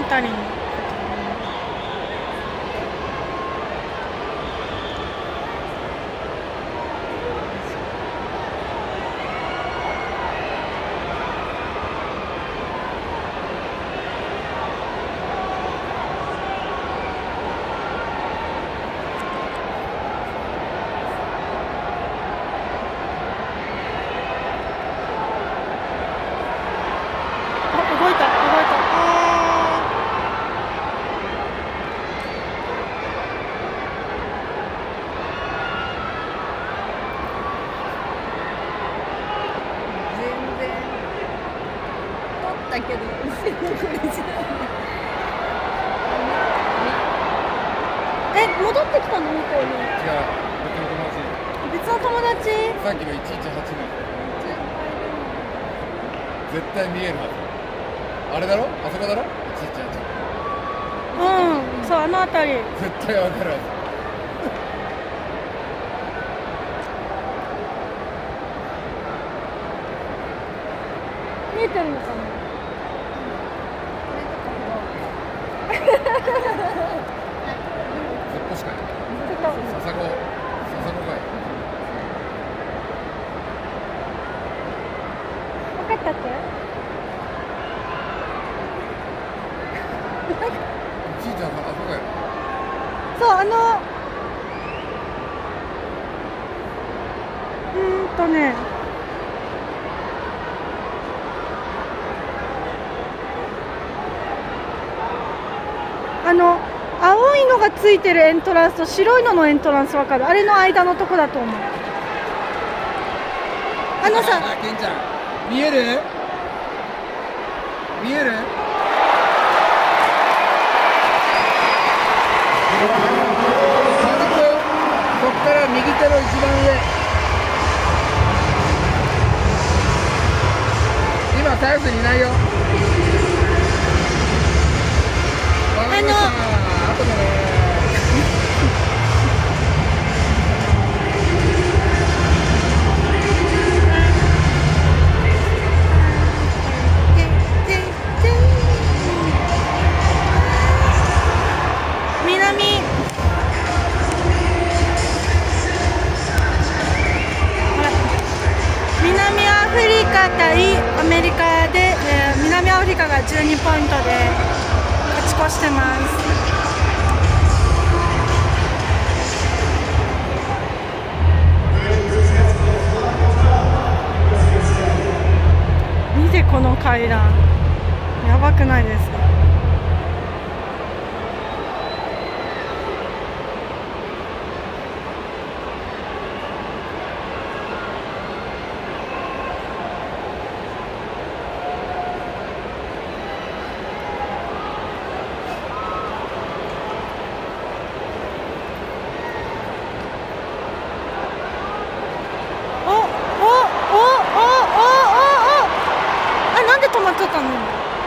たりに。動いた。 全然撮ったけど後ろこれじゃ戻ってきたの向こうに。 違う、別の友達。 別の友達。 さっきの118の絶対見えるはず。あれだろ、あそこだろ、118。 うん、そう、あの辺り。 絶対わかるはず。 見えてるのかな。 そこしかない。笹子かい。 分かったって。 ちいちゃん、あそこや。 そう、ね。青いのがついてるエントランスと白いののエントランスわかる？あれの間のとこだと思う。さ、 ケンちゃん、見える？見える？そっから右手の一番上。今サウスにいないよ。後でね。 南アフリカ対アメリカで、南アフリカが12ポイントで勝ち越してます。見てこの階段、やばくないですか？止まっちゃったの？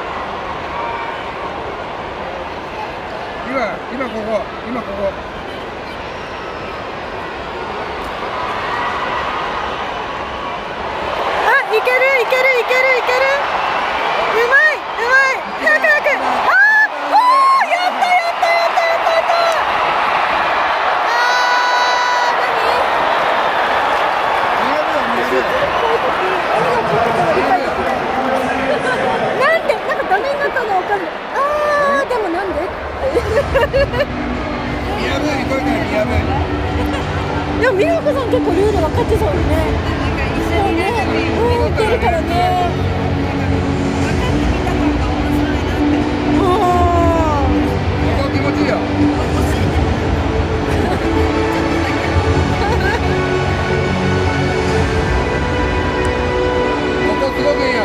今ここ。 あ、いける。うまい。早く。やった。なんで、なんかダメになったのわかんない。でもなんで？でも美和子さん結構ルール分かってそうよね。いけるからね。 ここ気持ちいいよ。ここすごくいいよ。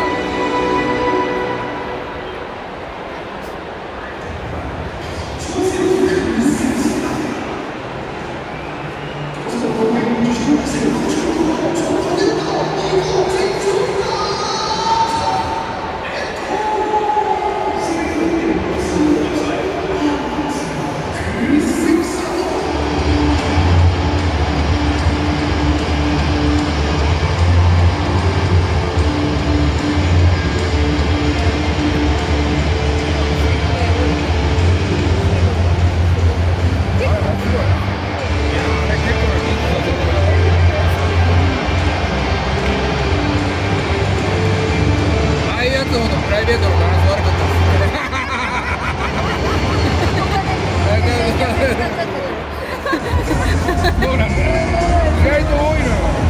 そうなんだよ。意外と多いのよ。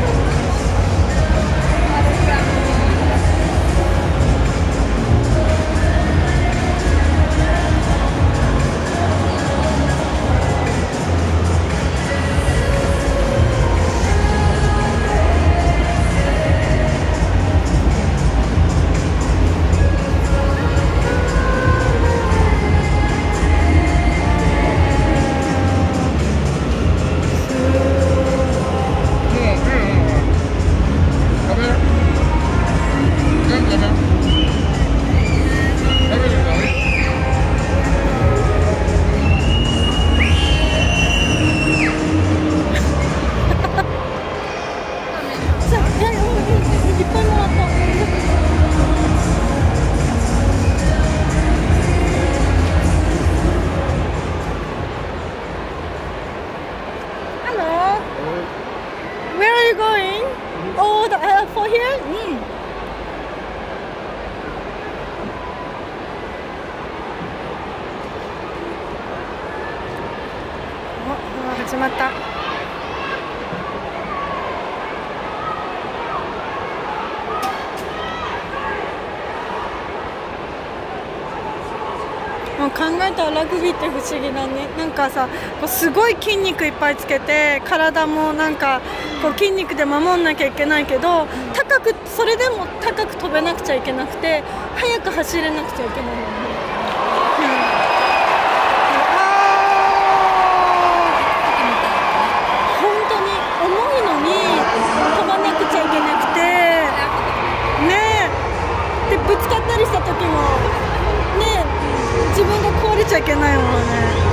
For here?始まった。もう考えたらラグビーって不思議だね。なんかさ、こうすごい筋肉いっぱいつけて体もなんかこう筋肉で守んなきゃいけないけど、それでも高く飛べなくちゃいけなくて速く走れなくちゃいけないのね。本当に重いのに飛ばなくちゃいけなくてねえ、でぶつかったりした時もねえ、自分が壊れちゃいけないもんね。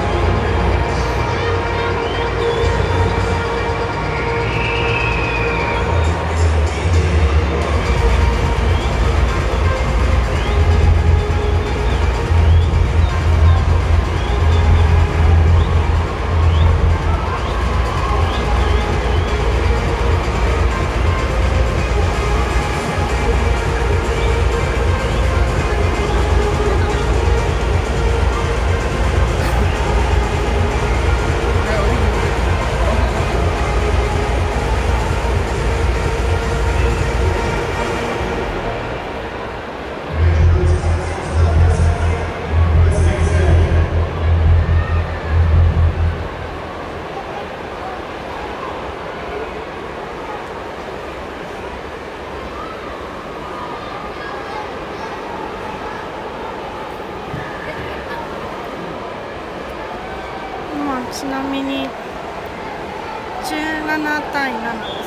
ちなみに17対7です。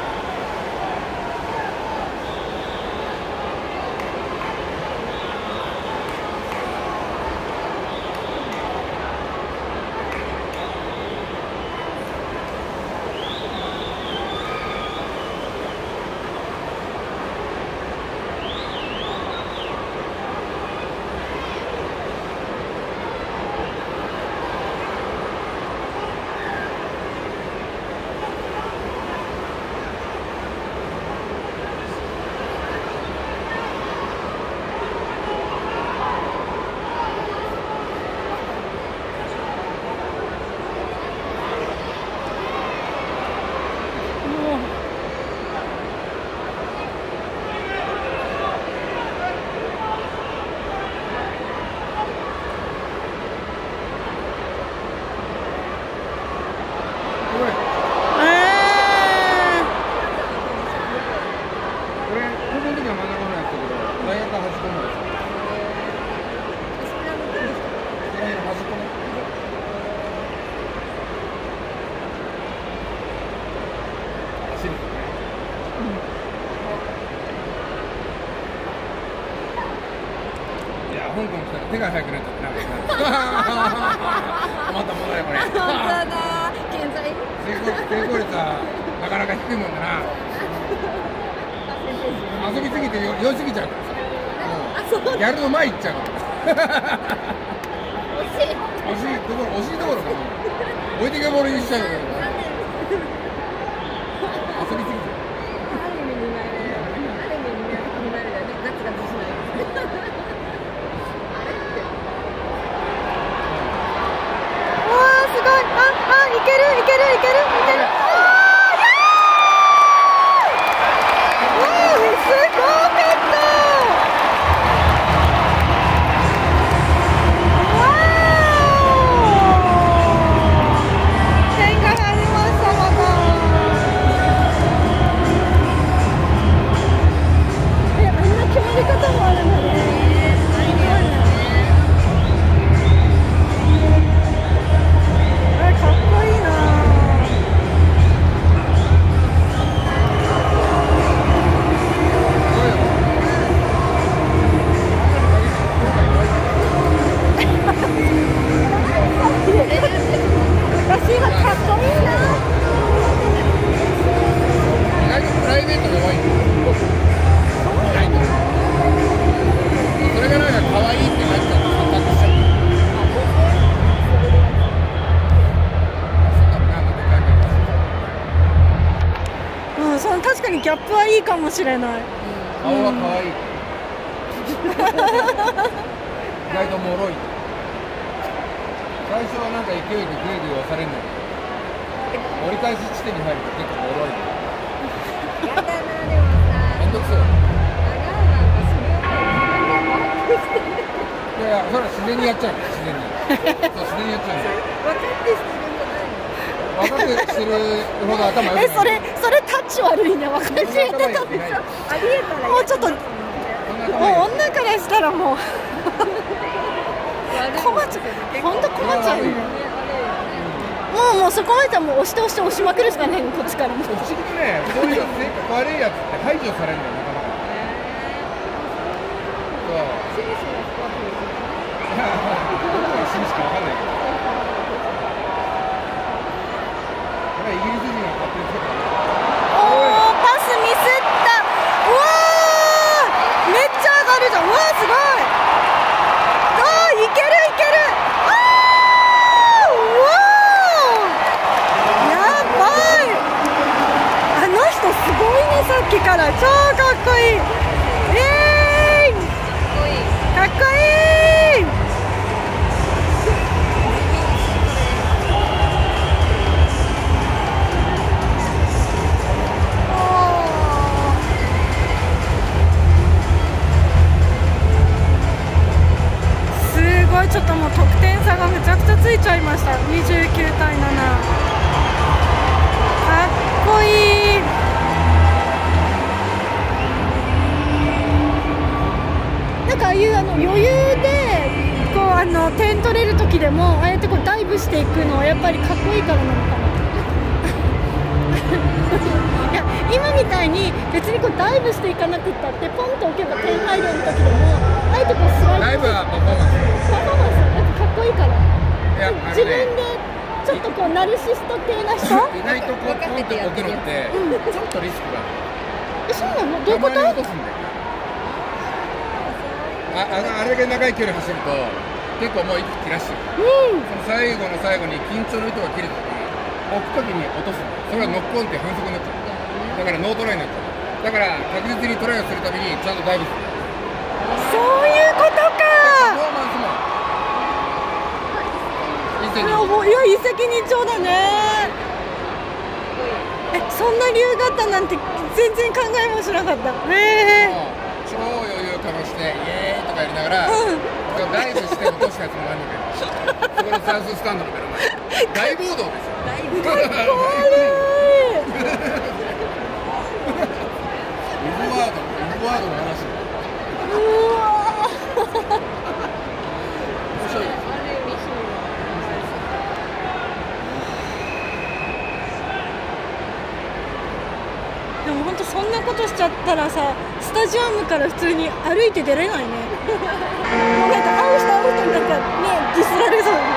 香港来たら手が速くなっちゃってなんか困ったものだよこれ。 本当だ。現在成功率はなかなか低いもんだな。遊びすぎて酔いすぎちゃうからさ。やるの前行っちゃうから。惜しいところかな。置いてけぼりにしちゃうから。遊びすぎちゃう。いけるいけるいけかにギャップはいいかもしれない。 顔は可愛い。意外と脆い。最初はなんか勢いでグイグイ押されるんだけど、折り返し地点に入ると結構脆い。 やだな、でもさ、 めんどくせえ。 洗うなんかそれを自分でいやいや、それは自然にやっちゃうの、自然に。そう、自然にやっちゃうの。 分かってしてるんじゃないの？ 分かってしてるほど頭良くない。 それタッチ悪いね。分かっててたでしょ。 ありえたらもうちょっと、もう女からしたらもう困っちゃう。本当困っちゃうよね。もうそこまではもう押して押しまくるしかないの、こっちからも。 不思議とね、そういう性格悪いやつって排除されるんだよ、なかなか。そう。 シミシミスポーツですよね。 どこが死ぬしか分かんないけど。これはイギリス人が勝手につけたね。 パスミスった。うわー、めっちゃ上がるじゃん。うわー、すごい。いけるいける。うわー、やばい。あの人すごいね、さっきから超かっこいい。かっこいい。ちょっともう得点差がむちゃくちゃついちゃいました。29対7。かっこいい。なんかああいう余裕でこう点取れる時でもああやってこうダイブしていくのはやっぱりかっこいいからなのかな。いや今みたいに別にこうダイブしていかなくったってポンと置けば点入る時でもあえてこうスライド。 ダイブはパフォーマンス。 かっこいいから。 いや、 自分でちょっとこうナルシスト系な人。 意外とこうポンと置くのってちょっとリスクがある。 そうなの？どういうこと？ たまに落とすんだよ。あれだけ長い距離走ると結構もう息切らしてる。その最後の最後に緊張の糸が切れた時置く時に落とすんだよ。それはノックオンって反則になっちゃう。だからノートライになっちゃう。だから確実にトライをするためにちゃんとダイブする。 そういうことか。 パフォーマンスもいや一石二鳥だね。そんな理由があったなんて全然考えもしなかった。 超余裕かましてイエーイとかやりながら、ダイブして落としたやつも何だけど、そこのサウススタンドの目の前大暴動ですよ。 かっこ悪い。 イブワードの話。 うわ面白いです。 でも本当そんなことしちゃったらさ、スタジアムから普通に歩いて出れないね。もうなんか会う人になんかねディスられそう。